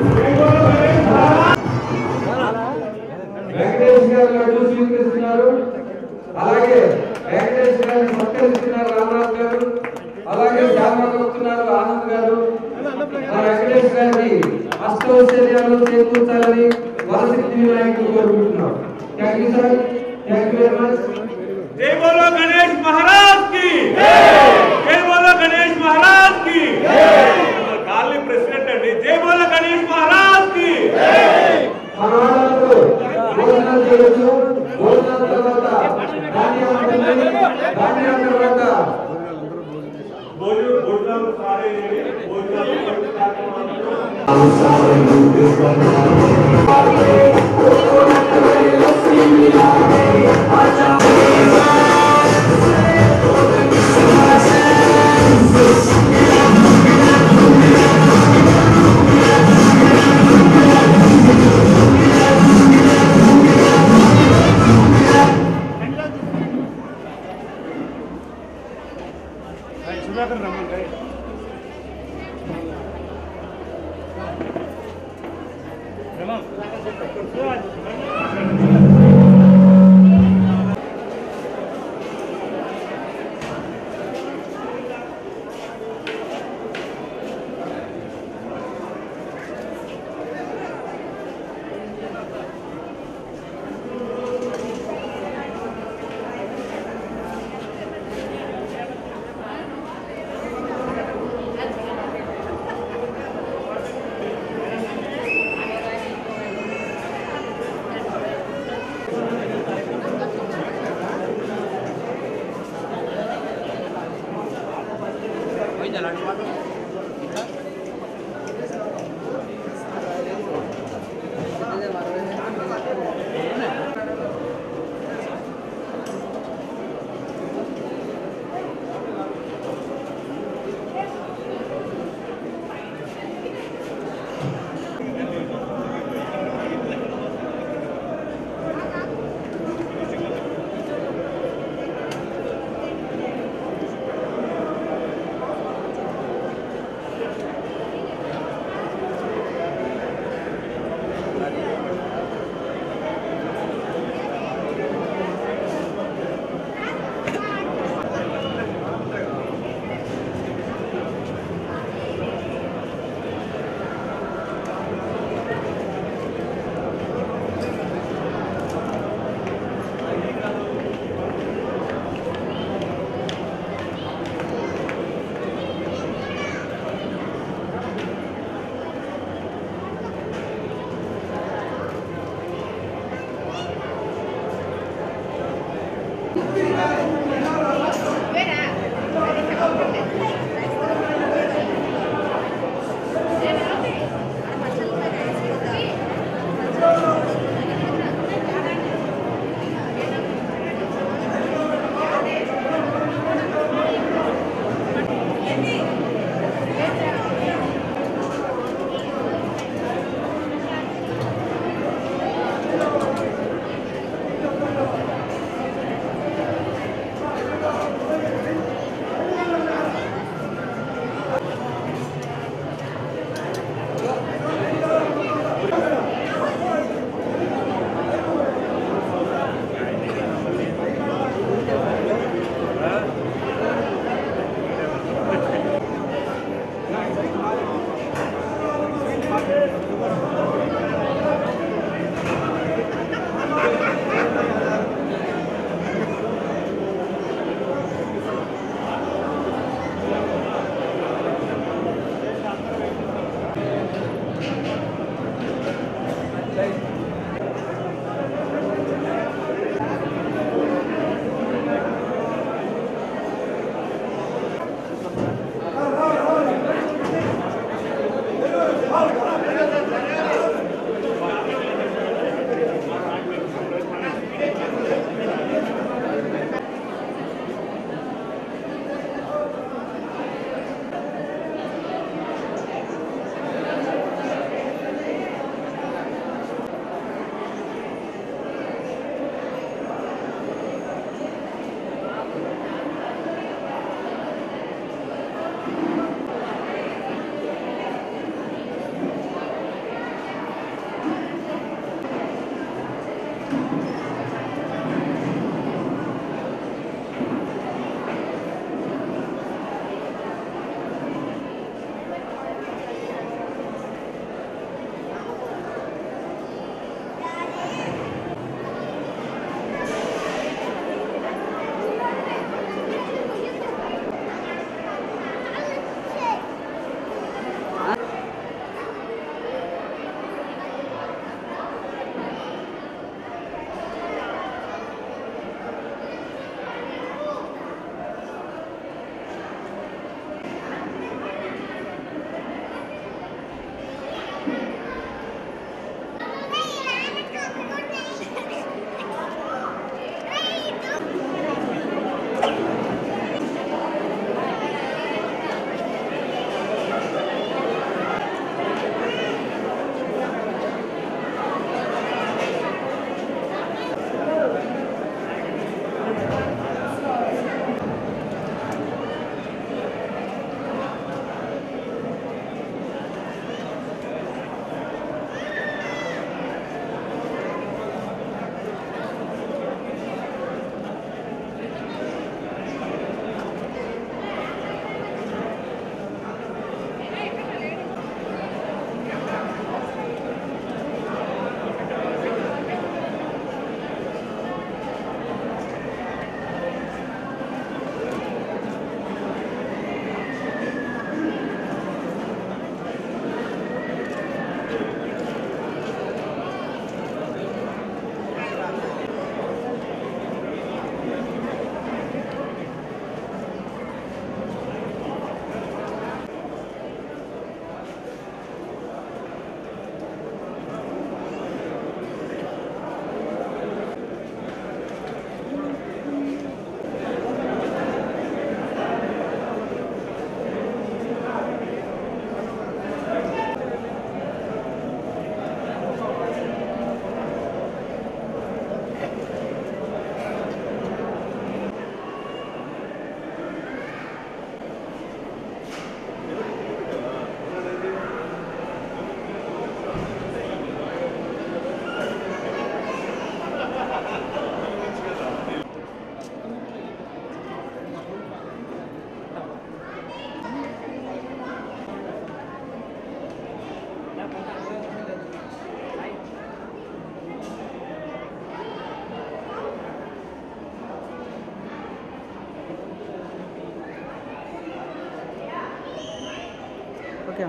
Speaker 4: వెంకటేష్ గారు లడ్డు స్వీకరిస్తున్నారు. అలాగే వెంకటేష్ గారిని సత్కరిస్తున్నారు రామరాజు గారు. అలాగే శామకొస్తున్నారు ఆనంద్ గారు. వెంకటేష్ గారిని అష్టౌశ్వర్యాలు చేకూర్చాలని వరసిద్ధి వినాయకుడు కోరుకుంటున్నాం. Thank you sir. Thank you very much.
Speaker 5: जय बोलो गणेश महाराज की जय बोलो गणेश महाराज की काली प्रेसिडेंट अंडी जय बोलो गणेश महाराज की
Speaker 4: మనవాళ్ళకు భోజనాలు చేయొచ్చు. భోజనాల తర్వాత ధాన్యం ఉంటుంది. ధాన్యం తర్వాత
Speaker 5: భోజనాలు సాడే భోజనాలు
Speaker 7: కార్యక్రమాలు
Speaker 5: సుధాకర్ రమ్మంటే
Speaker 3: ఓకే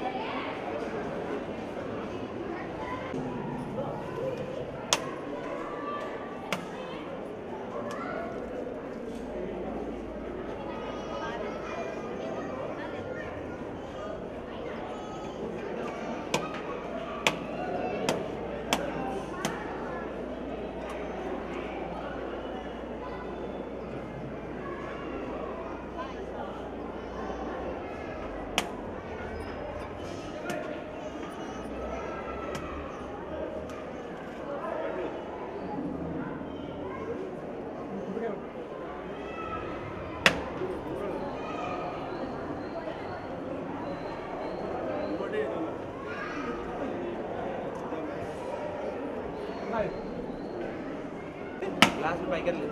Speaker 2: గ్లాస్ పైకి వెళ్ళి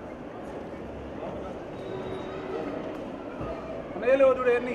Speaker 2: చూడు ఎన్ని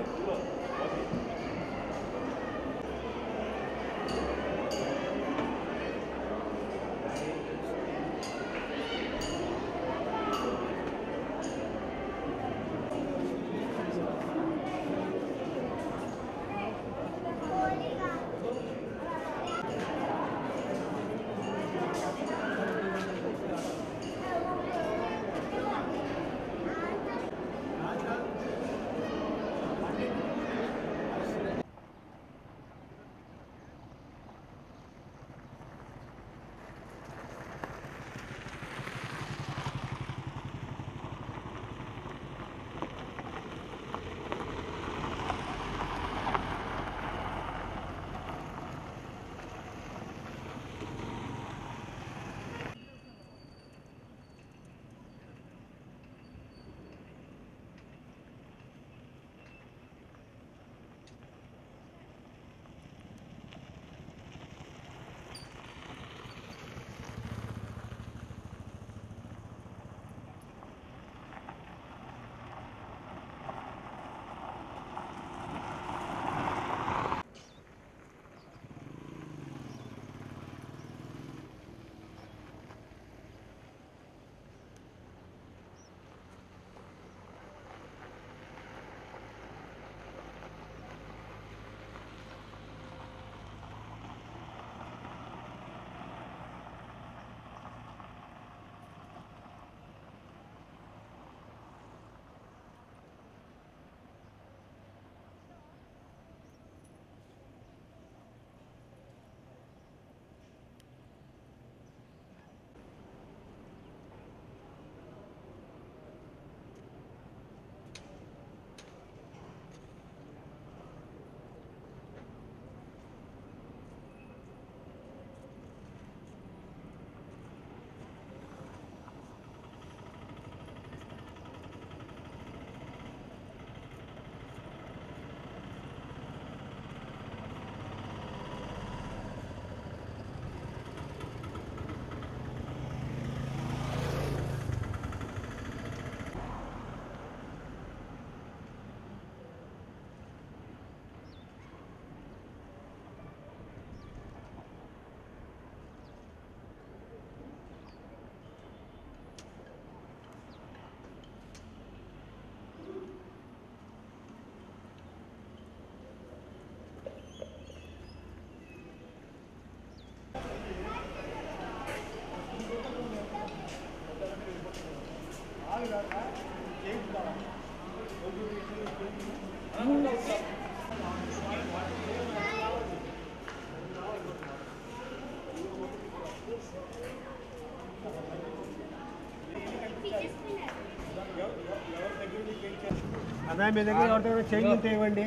Speaker 1: అదే మీ దగ్గర ఎవరితో చేంజ్ ఉంటే ఇవ్వండి.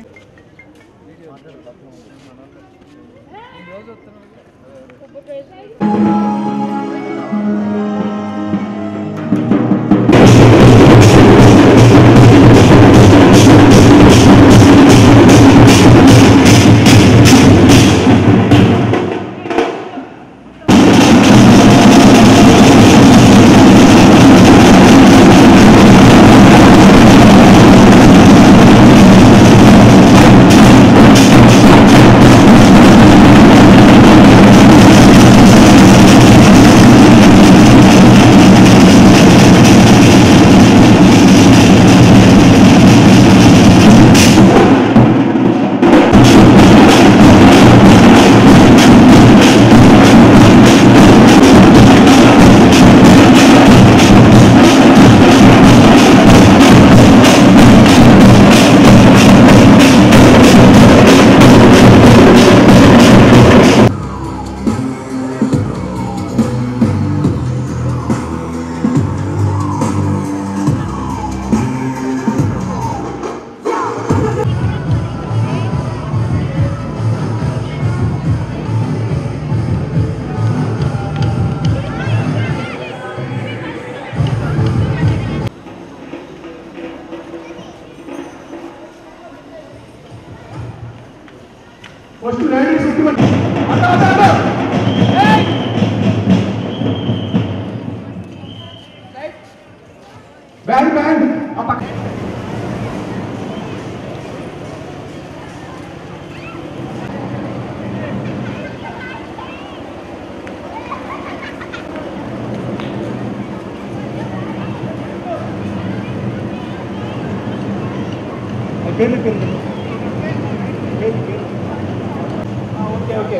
Speaker 1: First riding system band band ఆ పక్క okay okay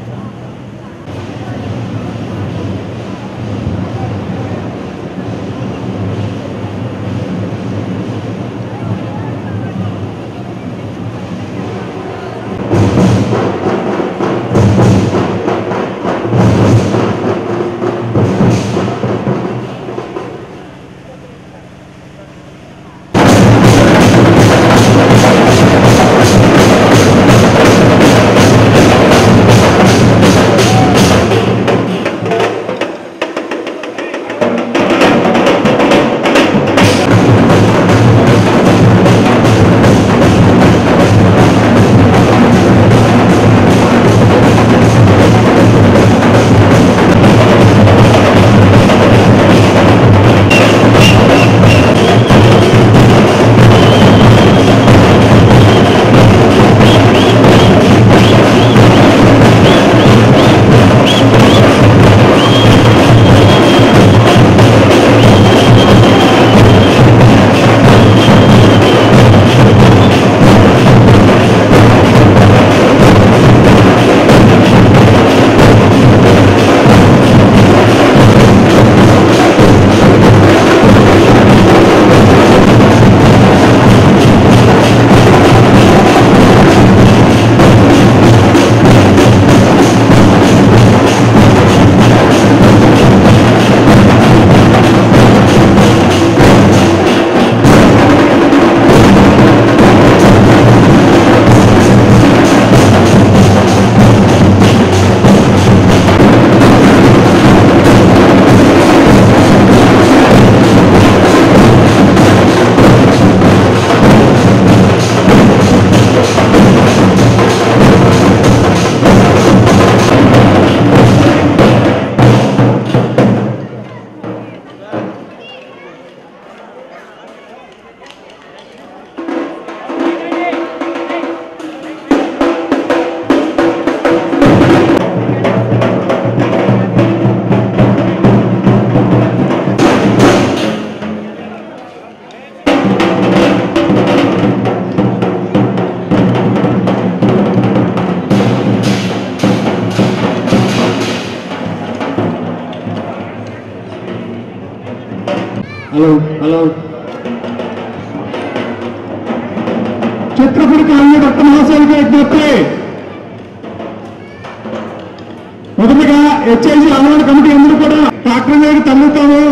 Speaker 1: hello Chhatrapati colony భక్త మహాశయులకి విజ్ఞప్తి. మొదటిగా హెచ్ఐసి అవార్డు కమిటీ అందరూ కూడా ట్రాక్టర్ మీద తల్లుతాము.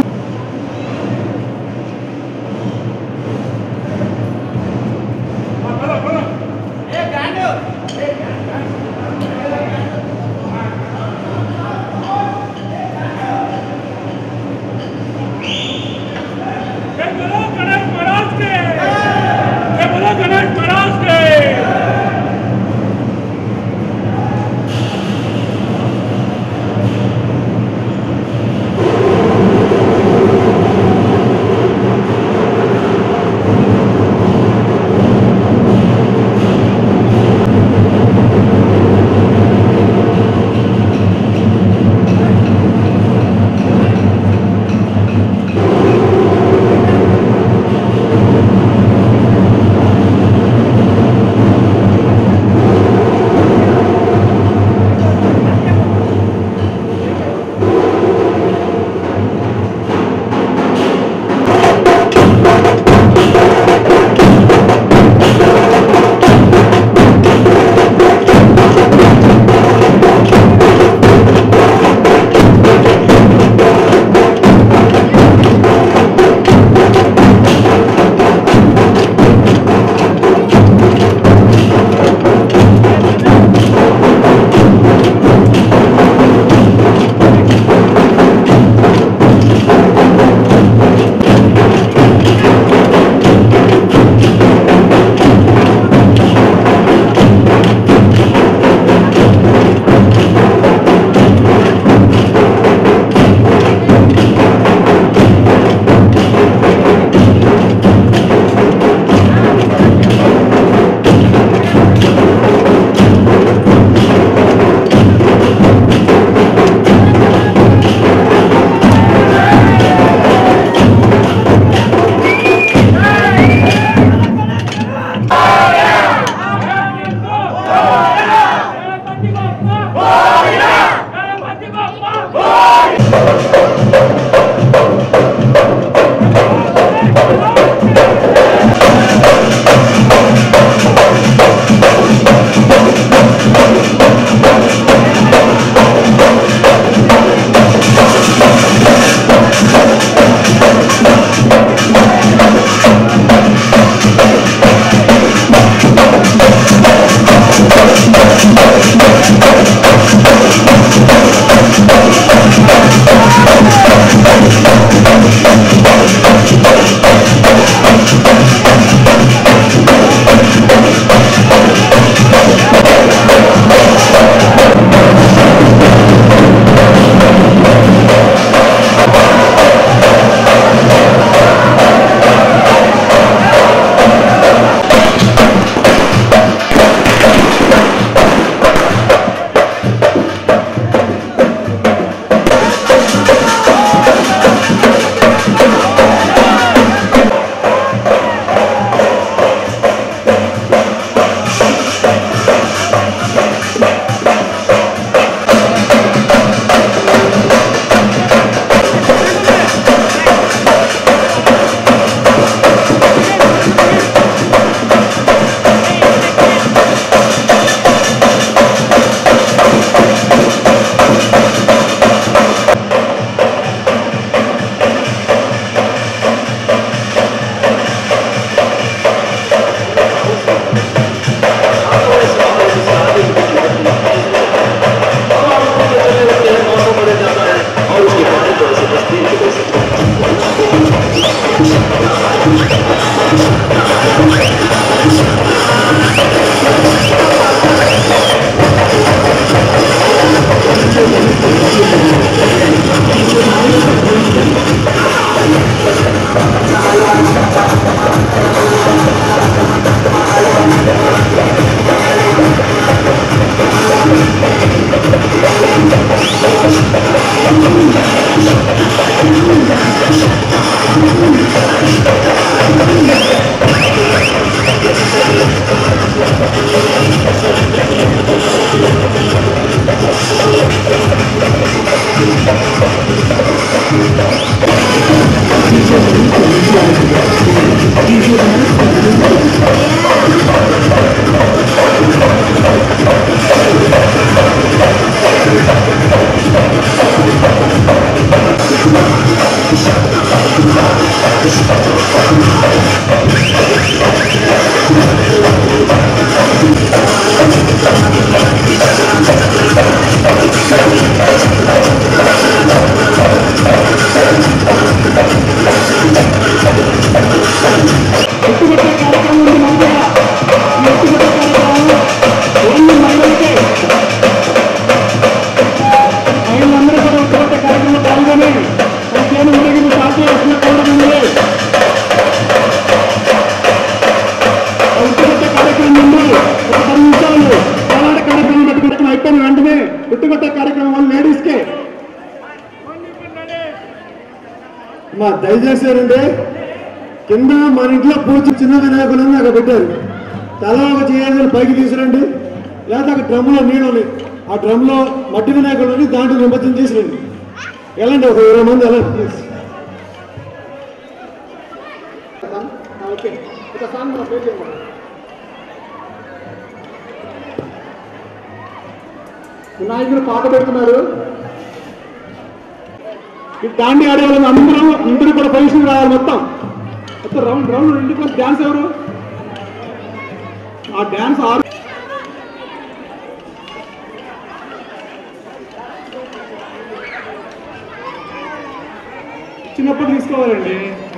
Speaker 7: దయచేసారండి కింద మన ఇంట్లో పూజ చిన్న వినాయకులని అక్కడ పెట్టారు. తలా ఒక చేయాలి పైకి తీసుకురండి, లేకపోతే అక్కడ డ్రమ్లో నీళ్ళు ఉన్నాయి, ఆ డ్రమ్లో మట్టి వినాయకులని దాంట్లో నిమజ్జనం చేసిరండి. వెళ్ళండి, ఒక 20 మంది వెళ్ళండి ప్లీజ్. ఓకే, వినాయకుడు పాట పెడుతున్నారు. దాండి ఆడే వాళ్ళని అందరూ కూడా పొజిషన్ రావాలి. మొత్తం రౌండ్ ఇంటికి డ్యాన్స్ ఎవరు ఆ డ్యాన్స్ చిన్నప్పుడు తీసుకోవాలండి.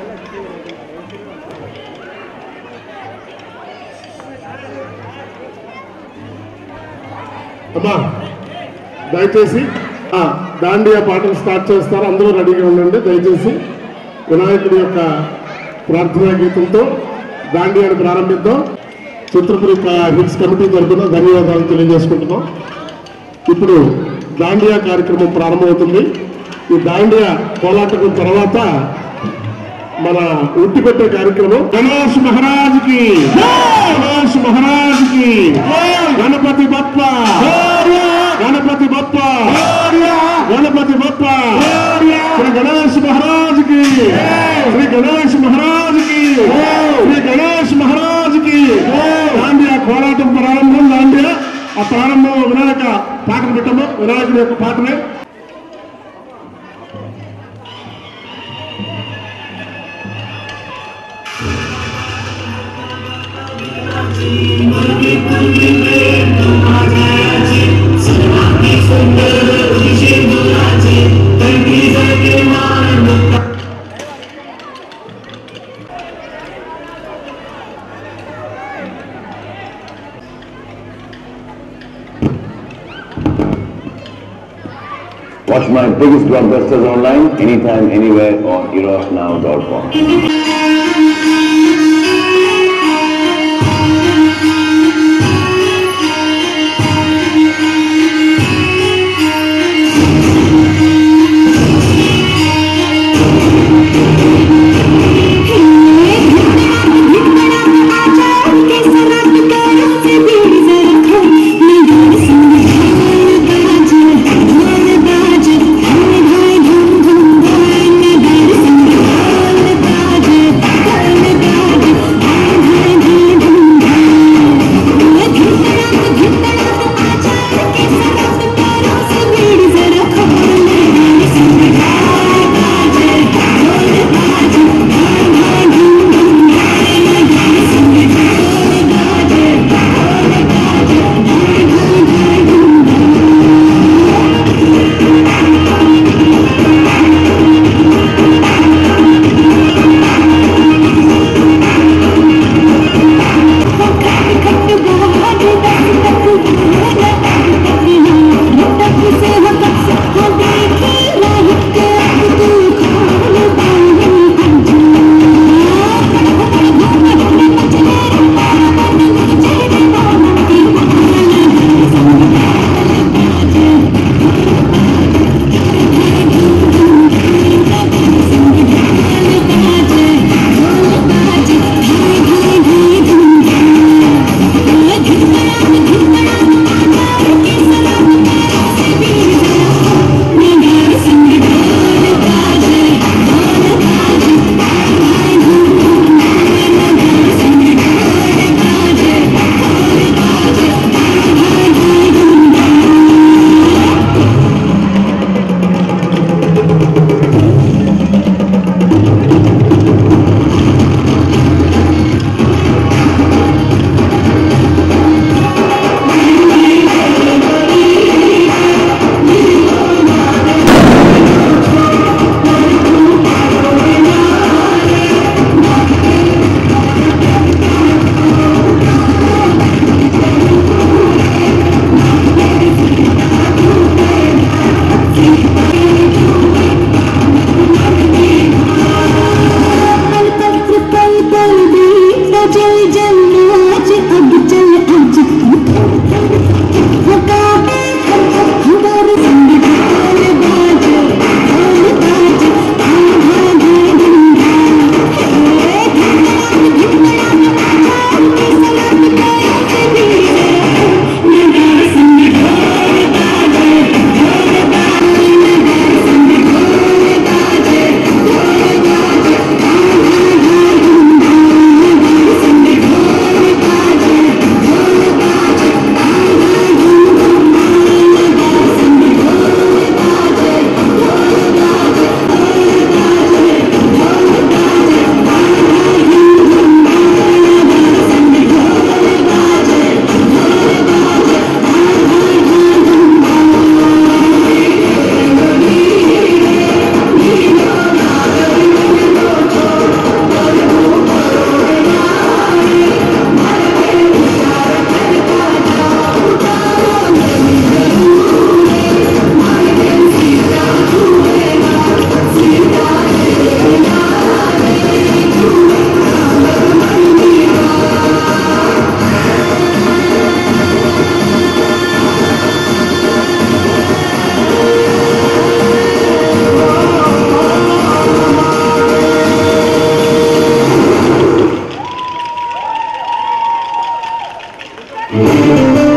Speaker 7: అమ్మా దయచేసి దాండియా పాటలు స్టార్ట్ చేస్తారు, అందరూ రెడీగా ఉండండి. దయచేసి వినాయకుడి యొక్క ప్రార్థనా గీతంతో దాండియాను ప్రారంభిద్దాం. చిత్రపురి హిల్స్ కమిటీ తరఫున ధన్యవాదాలు తెలియజేసుకుంటున్నాం. ఇప్పుడు దాండియా కార్యక్రమం ప్రారంభమవుతుంది. ఈ దాండియా కోలాటకం తర్వాత మన ఉట్టిపెట్టే కార్యక్రమం గణేష్ మహారాజ్ కి, గణేష్ మహారాజ్ కి, గణపతి బప్ప, గణపతి బప్ప, గణపతి బప్ప, శ్రీ గణేష్ మహారాజ్ కి, శ్రీ గణేష్ మహారాజ్ కి, శ్రీ గణేష్ మహారాజ్ కి. దాండియా కోలాటం ప్రారంభం. దాండియా ఆ ప్రారంభం వినాయక పాటను పెట్టము, వినాయకుడి యొక్క పాటనే.
Speaker 8: Watch my biggest blockbusters online, anytime, anywhere on erosnow.com.
Speaker 9: Thank you. Thank you.